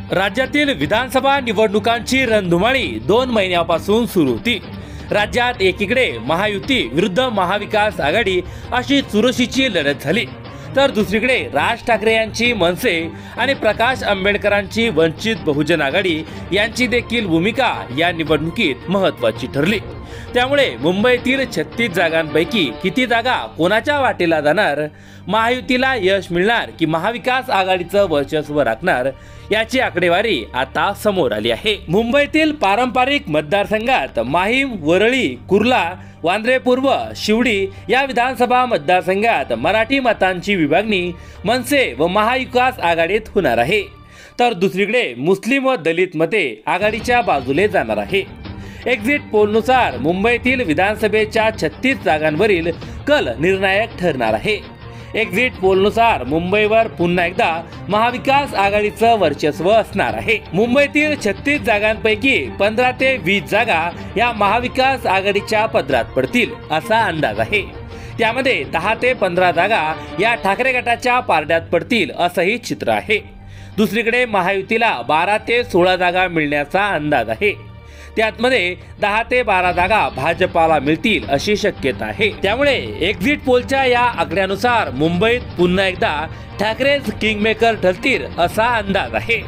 राज्यातील विधानसभा निवडणुकांची रणधुमाळी 2 महिन्यापासून सुरू होती। राज्यात एकीकडे महायुती विरुद्ध महाविकास आघाडी अशी चुरशीची लढत झाली, तर दुसरीकडे राज ठाकरे यांची मनसे आणि प्रकाश आंबेडकरांची वंचित बहुजन आघाडी यांची देखील भूमिका या निवडणुकीत महत्त्वाची ठरली। त्यामुळे मुंबईतील 36 जागांपैकी किती जागा कोणाच्या वाटेला जाणार, महायुतीला यश मिळणार की महाविकास आघाडीचं वर्चस्व राखणार, याची आकडेवारी आता समोर आली आहे। मुंबईतील पारंपरिक मतदारसंघात माहीम, वरळी, कुर्ला, वांद्रे पूर्व, शिवडी या विधानसभा मतदारसंघात मराठी मतांची विभागणी मनसे व महाविकास आघाडीत होणार आहे, तर दुसरीकडे मुस्लिम व दलित मते आघाडीच्या बाजूने जाणार आहे। एक्झिट पोलनुसार मुंबईतील विधानसभेच्या 36 जागांवरील कल निर्णायक ठरणार आहे। एक्झिट पोलनुसार मुंबईवर पुन्हा एकदा महाविकास आघाडीचं वर्चस्व असणार आहे। मुंबईतील 36 जागांपैकी 15 ते 20 जागा या महाविकास आघाडीच्या पदरात पडतील असा अंदाज आहे। त्यामध्ये 10 ते 15 जागा या ठाकरे गटाच्या पारड्यात पडतील असंही चित्र आहे। दुसरीकडे महायुतीला 12 ते 16 जागा मिळण्याचा अंदाज आहे। त्यातमध्ये 10 ते 12 जागा भाजपाला मिळतील अशी शक्यता आहे। त्यामुळे एक्झिट पोलच्या या आकड्यानुसार मुंबईत पुन्हा एकदा ठाकरेच किंगमेकर ठरतील असा अंदाज आहे।